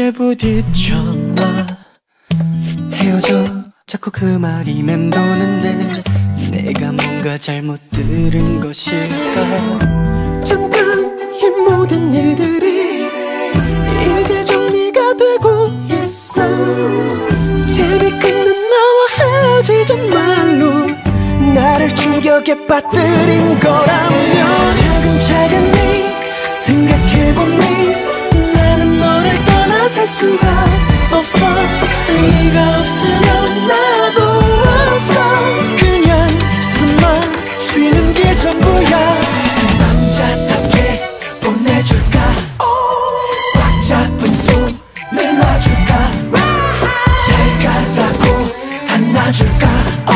벽에 부딪혔나. 헤어져 자꾸 그 말이 맴도는데 내가 뭔가 잘못 들은 것일까. 잠깐 이 모든 일들이 이제 정리가 되고 있어. 재미 끝난 나와 헤어지잔 말로 나를 충격에 빠뜨린 거라면 차근차근히 생각해보니 나는 너를 떠나 살 수가 없어. 네가 없으면 나도 없어. 그냥 숨만 쉬는 게 전부야. 남자답게 보내줄까. 꽉 잡은 손을 놔줄까. 잘 가라고 안아줄까.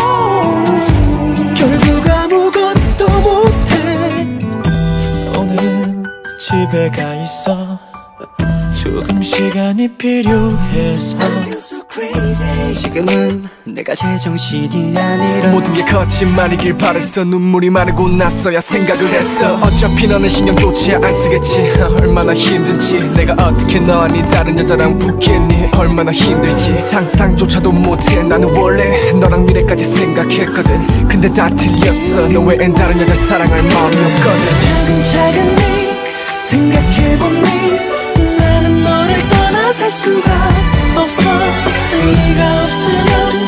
결국 아무것도 못해. 오늘은 집에 가 있어. 조금 시간이 필요해서. 지금은 내가 제정신이 아니라 모든 게 거짓말이길 바랬어. 눈물이 마르고 나서야 생각을 했어. 어차피 너는 신경조차 안 쓰겠지. 얼마나 힘든지 내가 어떻게 너니 다른 여자랑 붙겠니. 얼마나 힘들지 상상조차도 못해. 나는 원래 너랑 미래까지 생각했거든. 근데 다 틀렸어. 너 외엔 다른 여자를 사랑할 마음이 없거든. 차근차근히 생각해보니 나는 너를 떠나 살 수가 없어. 네가 없으면